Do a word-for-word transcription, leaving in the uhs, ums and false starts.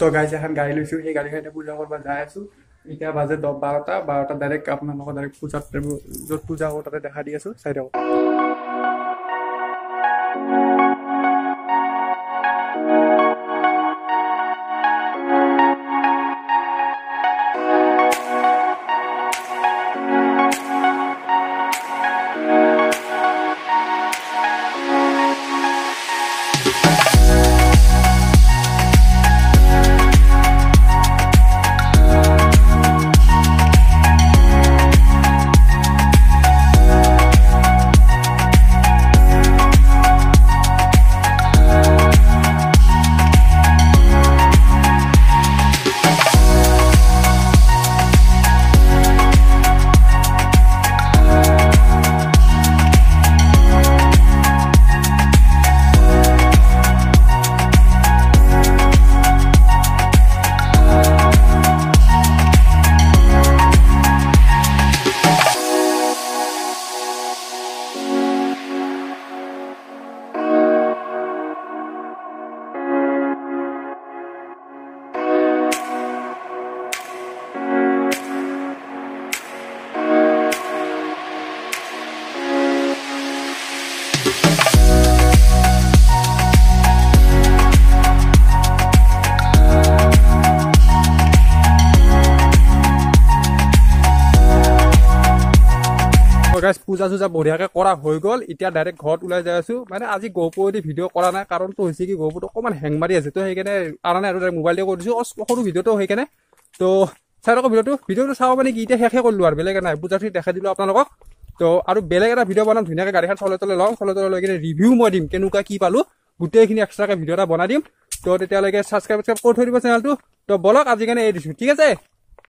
তো গাইজ এখন গাড়ী লৈছোঁ সেই গাড়ীখনতে পূজা কৰিব যাই আছোঁ এতিয়া বাজে দহ বাৰটা বাৰটা ডাইৰেক্ট আপোনালোকক ডাইৰেক্ট পূজাত য'ত পূজা কৰোঁ তাতে দেখা দি আছোঁ চাই থাকক পূজা চূজা বঢ়িয়াকে কৰা হৈ গ'ল এতিয়া ডাইৰেক্ট ঘৰত ওলাই যাই আছো মানে আজি গহপুৰেদি ভিডিঅ' কৰা নাই কাৰণটো হৈছে কি গহপুৰটো অকণমান হেং মাৰি আছে তো সেইকাৰণে আনা নাই আৰু মোবাইল দিয়ে কৰি দিছোঁ সৰু ভিডিঅ'টো সেইকাৰণে তো চাই থাকক ভিডিঅ'টো ভিডিঅ'টো চাব মানে কি এতিয়া শেষে কৰিলোঁ আৰু বেলেগ নাই পূজাটো দেখাই দিলোঁ আপোনালোকক তো আৰু বেলেগ এটা ভিডিঅ' বনাম ধুনীয়াকৈ গাড়ীখন চলাই তলে লওঁ চলাই তলে লৈ কিনে ৰিভিউ মই দিম কেনেকুৱা কি পালোঁ গোটেইখিনি এক্সট্ৰাকৈ ভিডিঅ' এটা বনাই দিম তো তেতিয়ালৈকে ছাবস্ক্ৰাইব কৰি থৈ দিব চেনেলটো তো বলক আজি কাৰণে এৰি দিছোঁ ঠিক আছে।